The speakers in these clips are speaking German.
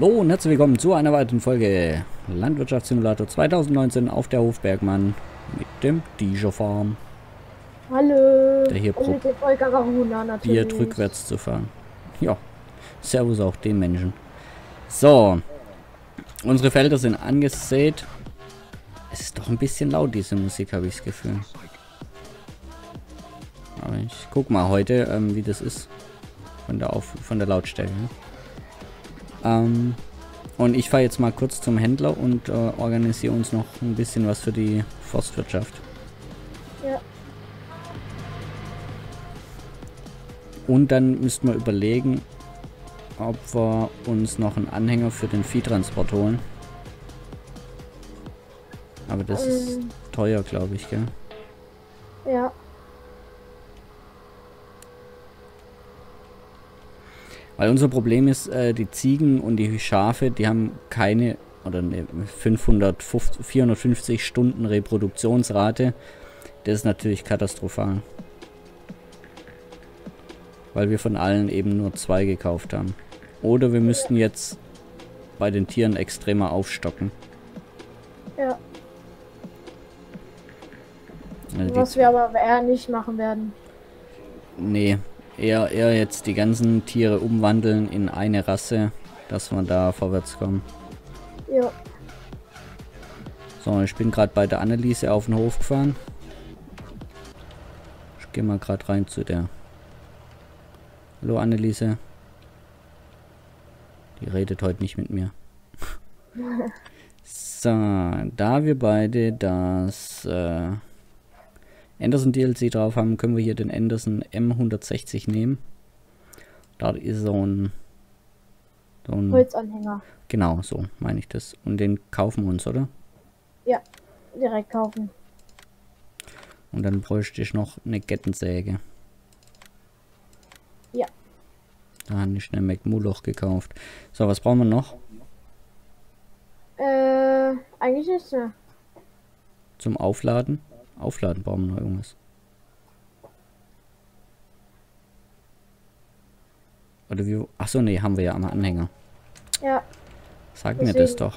Hallo und herzlich willkommen zu einer weiteren Folge Landwirtschaftssimulator 2019 auf der Hofbergmann mit dem Diescher Farm. Hallo. Der hier Und mit dem Volker Garuna probiert natürlich. rückwärts zu fahren. Ja, servus auch dem Menschen. So, unsere Felder sind angesät. Es ist doch ein bisschen laut, diese Musik, habe ich das Gefühl. Aber ich guck mal heute, wie das ist von der Lautstärke. Und ich fahre jetzt mal kurz zum Händler und organisiere uns noch ein bisschen was für die Forstwirtschaft. Ja. Und dann müssten wir überlegen, ob wir uns noch einen Anhänger für den Viehtransport holen. Aber das ist teuer, glaube ich, gell? Ja. Weil unser Problem ist, die Ziegen und die Schafe, die haben keine, oder ne, 450 Stunden Reproduktionsrate. Das ist natürlich katastrophal. Weil wir von allen eben nur 2 gekauft haben. Oder wir müssten jetzt bei den Tieren extremer aufstocken. Ja. Also Was wir aber eher nicht machen werden. Nee, eher jetzt die ganzen Tiere umwandeln in eine Rasse, dass wir da vorwärts kommen. Ja. So, ich bin gerade bei der Anneliese auf den Hof gefahren. Ich gehe mal gerade rein zu der. Hallo Anneliese. Die redet heute nicht mit mir. So, da wir beide das Anderson DLC drauf haben, können wir hier den Anderson M160 nehmen. Da ist so ein Holzanhänger. Genau, so meine ich das. Und den kaufen wir uns, oder? Ja, direkt kaufen. Und dann bräuchte ich noch eine Kettensäge. Ja. Da habe ich eine McMulloch gekauft. So, was brauchen wir noch? Eigentlich nichts mehr. Zum Aufladen? Aufladen brauchen wir noch irgendwas. Oder wie? Achso, nee, haben wir ja am Anhänger. Ja. Sag mir das doch.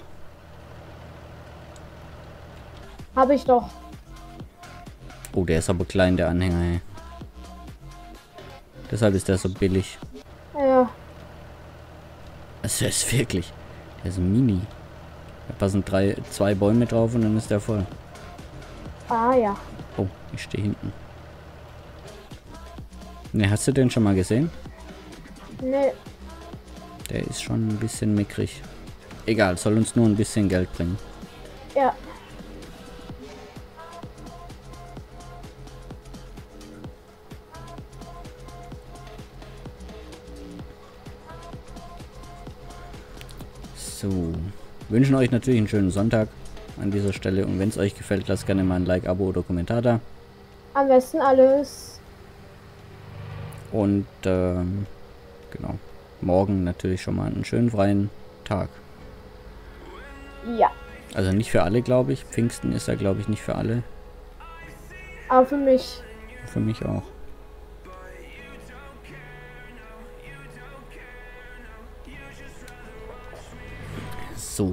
Habe ich doch. Oh, der ist aber klein, der Anhänger, ey. Deshalb ist der so billig. Ja. Also der ist wirklich. Der ist mini. Da passen 2 Bäume drauf und dann ist der voll. Ah ja. Oh, ich stehe hinten. Ne, hast du den schon mal gesehen? Nee. Der ist schon ein bisschen mickrig. Egal, soll uns nur ein bisschen Geld bringen. Ja. So. Wünschen euch natürlich einen schönen Sonntag an dieser Stelle. Und wenn es euch gefällt, lasst gerne mal ein Like, Abo oder Kommentar da. Am besten alles. Und genau. Morgen natürlich schon mal einen schönen freien Tag. Ja. Also nicht für alle, glaube ich. Pfingsten ist ja, glaube ich, nicht für alle. Aber für mich. Für mich auch. So.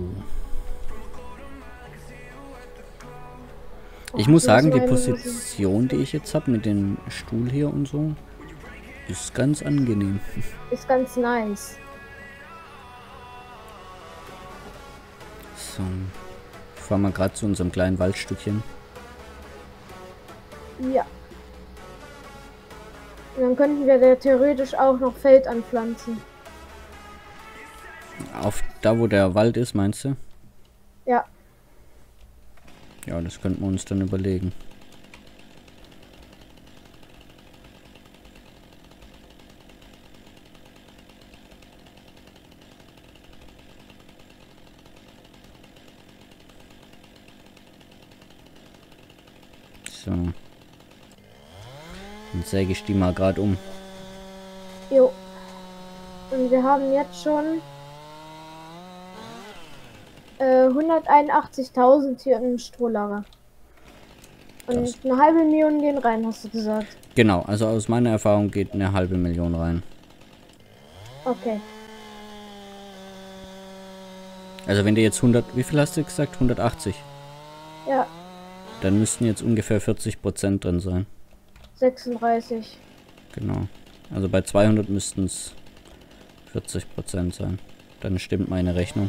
Ich muss sagen, die Position, die ich jetzt habe mit dem Stuhl hier und so, ist ganz angenehm. Ist ganz nice. So. Fahren wir gerade zu unserem kleinen Waldstückchen. Ja. Und dann könnten wir da theoretisch auch noch Feld anpflanzen. Auf da, wo der Wald ist, meinst du? Ja. Ja, das könnten wir uns dann überlegen. So. Dann säge ich die mal gerade um. Jo. Und wir haben jetzt schon 181.000 hier im Strohlager. Und eine halbe Million gehen rein, hast du gesagt. Genau, also aus meiner Erfahrung geht eine halbe Million rein. Okay. Also wenn du jetzt 100, wie viel hast du gesagt? 180. Ja, Dann müssten jetzt ungefähr 40% drin sein. 36. Genau. Also bei 200 müssten es 40% sein. Dann stimmt meine Rechnung.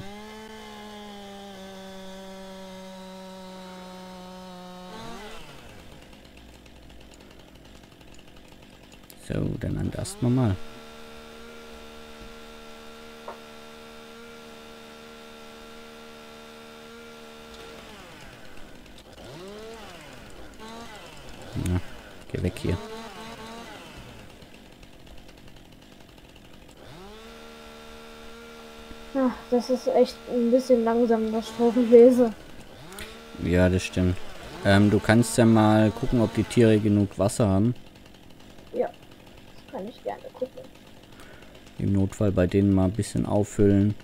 So, dann antasten wir mal. Na, geh weg hier. Ja, das ist echt ein bisschen langsam, das Stroh gewesen. Ja, das stimmt. Du kannst ja mal gucken, ob die Tiere genug Wasser haben. Ja, das kann ich gerne gucken. Im Notfall bei denen mal ein bisschen auffüllen.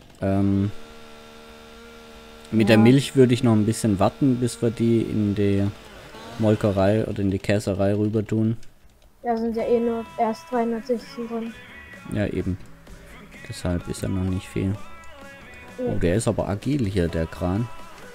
Mit der Milch würde ich noch ein bisschen warten, bis wir die in die Molkerei oder in die Käserei rüber tun. Da sind ja eh nur erst 316 drin. Ja, eben. Deshalb ist ja noch nicht viel. Ja. Oh, der ist aber agil hier, der Kran.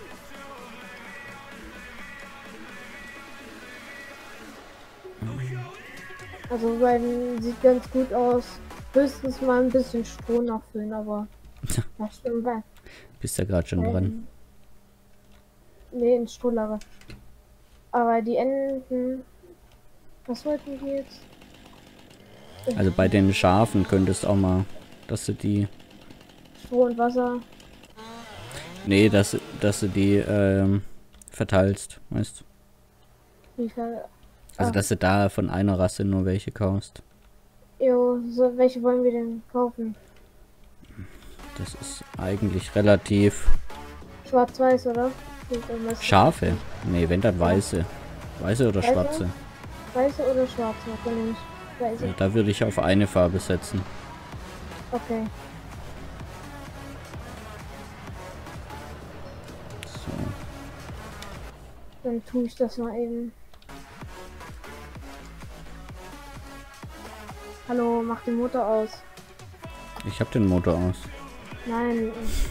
Also beiden sieht ganz gut aus. Höchstens mal ein bisschen Stroh nachfüllen, aber das stimmt bei. Bist ja gerade schon dran. Nee, ins Strohlager. Aber die Enten. Was wollten die jetzt? Also bei den Schafen könntest auch mal, dass du die... Stroh und Wasser. Nee, dass du die verteilst, weißt du? Wie viel? Also dass du da von einer Rasse nur welche kaufst. Jo, so, welche wollen wir denn kaufen? Das ist eigentlich relativ... Schwarz-Weiß, oder? Schafe? Nee, wenn dann weiße. Weiße oder Weiße? schwarze? Weiße oder schwarze? Okay, nehme ich weiße. Ja, da würde ich auf eine Farbe setzen. Okay. So. Dann tue ich das mal eben. Hallo, mach den Motor aus. Ich habe den Motor aus. Nein.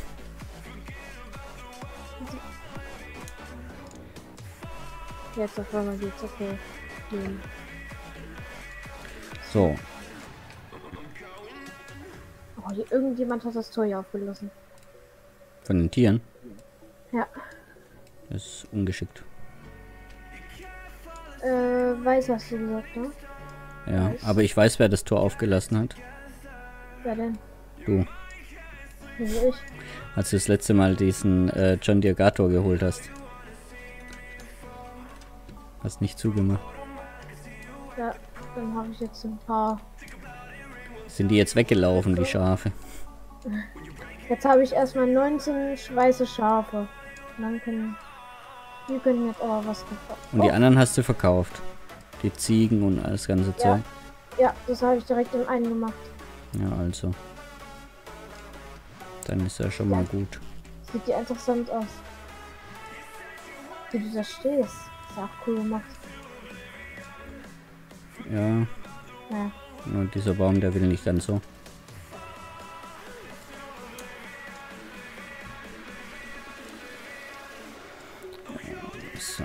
Jetzt auf einmal geht's, okay. So. Oh, hier, irgendjemand hat das Tor hier aufgelassen. Von den Tieren? Ja. Das ist ungeschickt. Weiß hast du gesagt, ne? Ja, Weiß. aber ich weiß, wer das Tor aufgelassen hat. Wer denn? Du. Wieso ich? Als du das letzte Mal diesen John Deere Gator geholt hast. Hast nicht zugemacht. Ja, dann habe ich jetzt ein paar. Sind die jetzt weggelaufen, die Schafe? Jetzt habe ich erstmal 19 weiße Schafe. Und dann können. Die können jetzt aber was gekauft. Und die anderen hast du verkauft. Die Ziegen und alles ganze Zeug. Ja, das habe ich direkt in einen gemacht. Ja, also. Dann ist ja schon mal gut. Sieht ja interessant aus. Wie du da stehst. Ist ja auch cool gemacht. Ja, Ja. nur dieser Baum, der will nicht ganz so. So.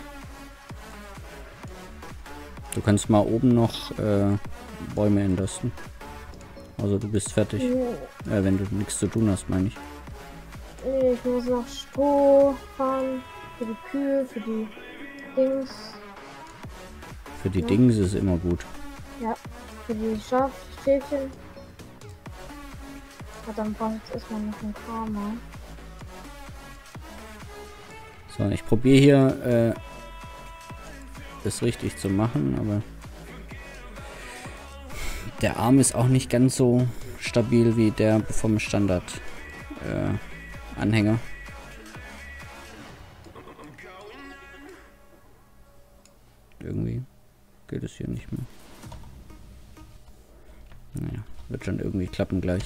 Du kannst mal oben noch Bäume entlisten. Also du bist fertig. Wenn du nichts zu tun hast, meine ich. Nee, ich muss noch Stroh fahren. Für die Kühe, für die Dings. Für die Dings ist immer gut. Ja, für die Schäfchen. Ja, dann brauche ich jetzt erstmal noch einen Farmer. So, ich probiere hier das richtig zu machen, aber der Arm ist auch nicht ganz so stabil wie der vom Standard Anhänger. Irgendwie geht es hier nicht mehr. Naja, wird schon irgendwie klappen gleich.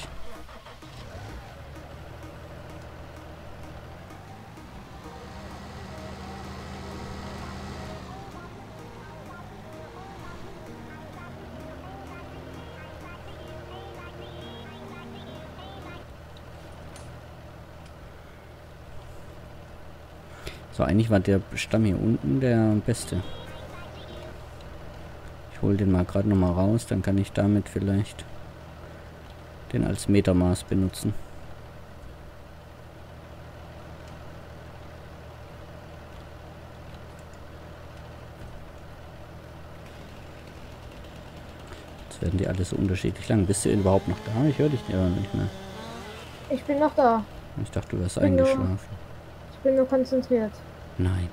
So, eigentlich war der Stamm hier unten der beste. Ich hole den mal gerade nochmal raus, dann kann ich damit vielleicht den als Metermaß benutzen. Jetzt werden die alle so unterschiedlich lang. Bist du überhaupt noch da? Ich höre dich ja nicht mehr. Ich bin noch da. Ich dachte, du wärst eingeschlafen. Ich bin nur konzentriert. Nein.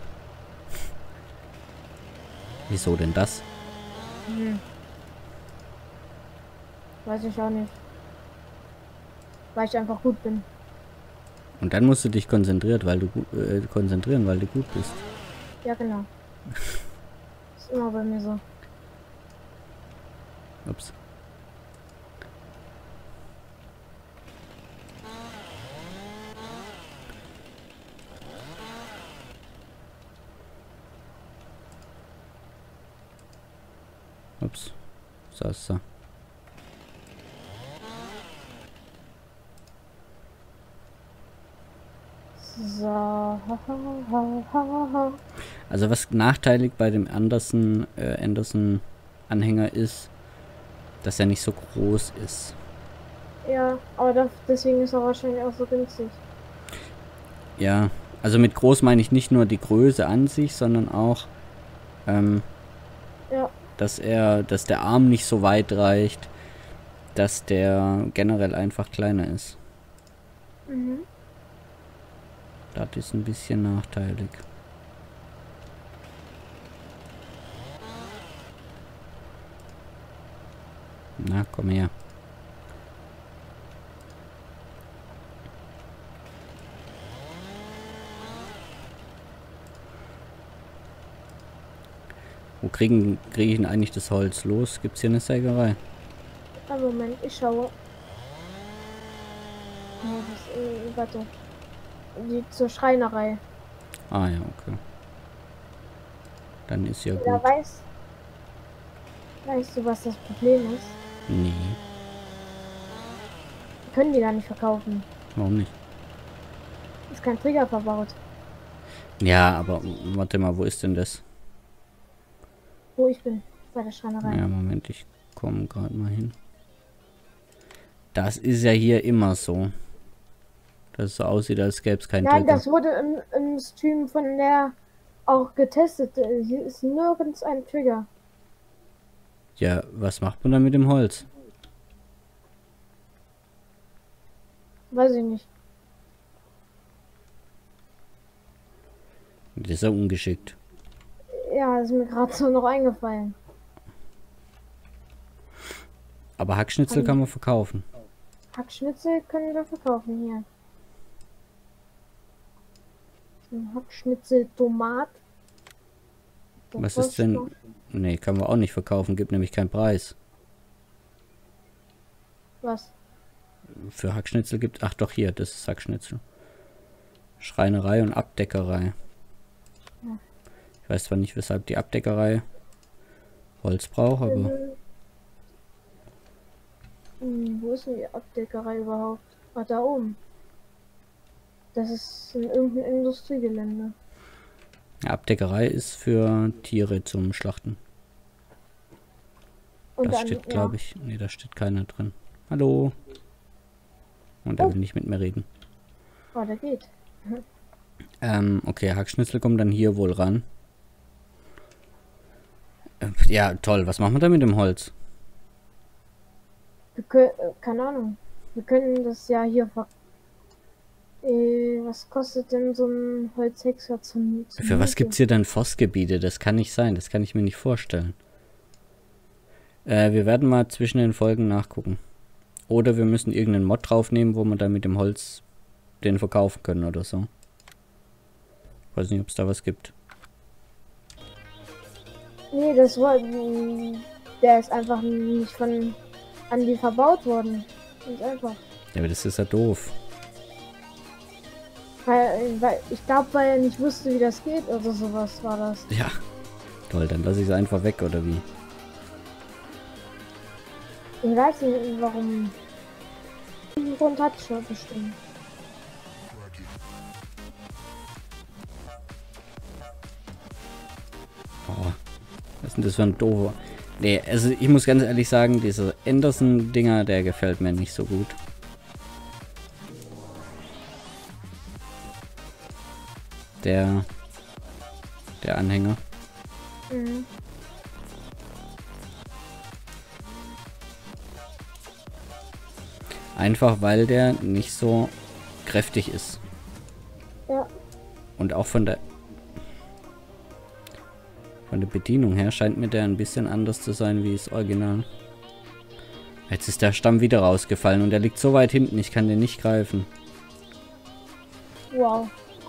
Wieso denn das? Weiß ich auch nicht. Weil ich einfach gut bin. Und dann musst du dich konzentrieren, weil du gut bist. Ja, genau. Ist immer bei mir so. Ups. Ups. So. So. Also was nachteilig bei dem Anderson Anhänger ist, dass er nicht so groß ist. Ja, aber deswegen ist er wahrscheinlich auch so günstig. Ja, also mit groß meine ich nicht nur die Größe an sich, sondern auch, Ja. dass der Arm nicht so weit reicht, dass der generell einfach kleiner ist. Mhm. Das ist ein bisschen nachteilig. Na, komm her. Wo kriege ich denn eigentlich das Holz los? Gibt es hier eine Sägerei? Einen Moment, ich schaue. Ja, warte. Zur Schreinerei. Ah ja, okay. Dann ist ja gut. Ja, weißt du, was das Problem ist? Nee, Wir können die gar nicht verkaufen. warum nicht? Ist kein Trigger verbaut. Ja, aber warte mal, wo ist denn das? Wo ich bin, bei der Schreinerei. Ja, Moment, ich komme gerade mal hin. Das ist ja hier immer so. Dass es so aussieht, als gäbe es keinen Nein, Trigger. das wurde im Stream von der auch getestet. Hier ist nirgends ein Trigger. Ja, was macht man dann mit dem Holz? Weiß ich nicht. Das ist ja ungeschickt. Ja, ist mir gerade so noch eingefallen. Aber Hackschnitzel kann man verkaufen. Hackschnitzel können wir verkaufen hier. Ein Hackschnitzel Tomat. Was ist denn... Nee, kann man auch nicht verkaufen. Gibt nämlich keinen Preis. Was? Für Hackschnitzel gibt... Ach doch, hier, das ist Hackschnitzel. Schreinerei und Abdeckerei. Ja. Ich weiß zwar nicht, weshalb die Abdeckerei Holz braucht, aber... Wo ist denn die Abdeckerei überhaupt? Ah, da oben. Das ist in irgendeinem Industriegelände. Abdeckerei ist für Tiere zum Schlachten. Und Da steht, glaube ich... Nee, da steht keiner drin. Hallo. Und er will nicht mit mir reden. Oh, der geht. Okay, Hackschnitzel kommt dann hier wohl ran. Ja, toll. Was machen wir da mit dem Holz? Wir können, keine Ahnung. Wir können das ja hier was kostet denn so ein Holzhäcksler zum Für was gibt's hier denn Forstgebiete? Das kann nicht sein. Das kann ich mir nicht vorstellen. Wir werden mal zwischen den Folgen nachgucken. Oder wir müssen irgendeinen Mod draufnehmen, wo wir dann mit dem Holz den verkaufen können oder so. Ich weiß nicht, ob es da was gibt. Nee, der ist einfach nicht von Andi verbaut worden. Ganz einfach. Ja, aber das ist ja doof. Weil ich glaube, weil er nicht wusste, wie das geht oder sowas war das. Ja. Toll, dann lasse ich es einfach weg, oder wie? Ich weiß nicht, warum. Den Grund hat schon bestimmt. Was ist denn das für ein doofer... Nee, also ich muss ganz ehrlich sagen, dieser Anderson-Dinger, der gefällt mir nicht so gut. Der Anhänger. Mhm. Einfach weil der nicht so kräftig ist. Ja. Und auch von der Bedienung her scheint mir der ein bisschen anders zu sein wie das Original. Jetzt ist der Stamm wieder rausgefallen und der liegt so weit hinten, ich kann den nicht greifen. Wow.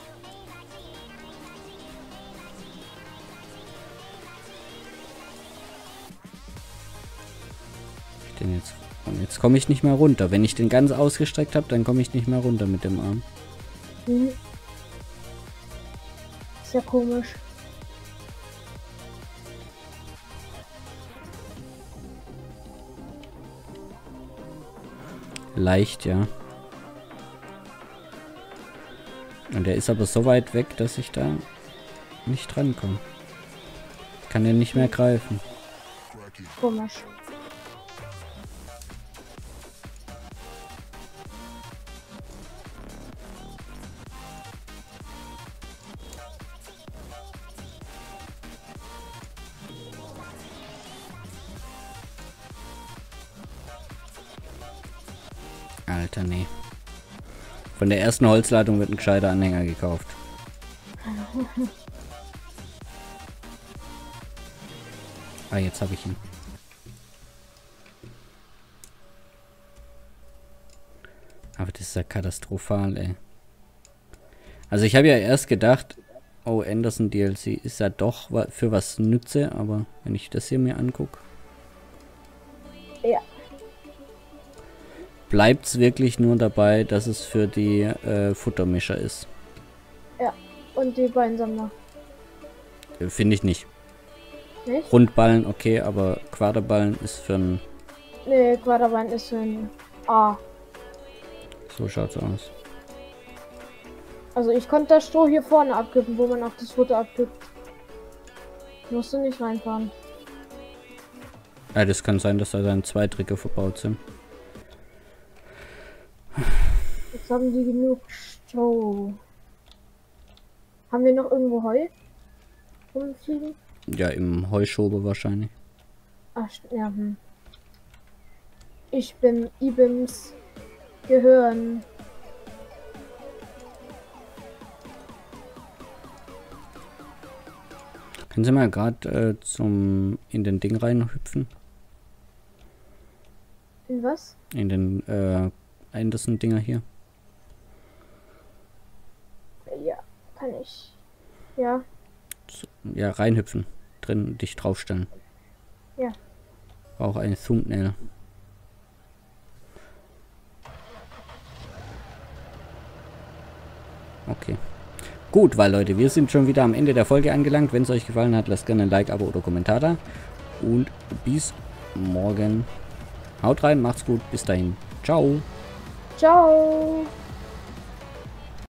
Den jetzt, und jetzt komme ich nicht mehr runter. Wenn ich den ganz ausgestreckt habe, dann komme ich nicht mehr runter mit dem Arm. Mhm. Ist ja komisch. Leicht, ja. Und der ist aber so weit weg, dass ich da nicht drankomme. Ich kann den nicht mehr greifen. Komisch. Alter, nee. Von der ersten Holzladung wird ein gescheiter Anhänger gekauft. Ah, jetzt habe ich ihn. Aber das ist ja katastrophal, ey. Also ich habe ja erst gedacht, oh, Anderson DLC ist ja doch für was Nütze, aber wenn ich das hier mir angucke, Ja. bleibt es wirklich nur dabei, dass es für die Futtermischer ist. Ja. Und die Beinsammler. Finde ich nicht. Nicht? Rundballen, okay, aber Quaderballen ist für ein... Nee, Quaderbein ist für ein A. So schaut's aus. Also ich konnte das Stroh hier vorne abkippen, wo man auch das Futter abkippt. Musst du nicht reinfahren. Ja, das kann sein, dass da dann 2 Trigger verbaut sind. Jetzt haben die genug Stroh. Haben wir noch irgendwo Heu rumfliegen? Ja, im Heuschober wahrscheinlich. Ach, ja, hm. Ich bin Ibims Gehirn. Können Sie mal gerade in den Ding reinhüpfen? In was? In den Anderson-Dinger hier. Ja, kann ich. Ja. So, ja, reinhüpfen. Drin dich draufstellen. Ja. Auch ein Thumbnail. Okay. Gut, weil Leute, wir sind schon wieder am Ende der Folge angelangt. Wenn es euch gefallen hat, lasst gerne ein Like, Abo oder Kommentar da. Und bis morgen. Haut rein, macht's gut, bis dahin. Ciao. Ciao.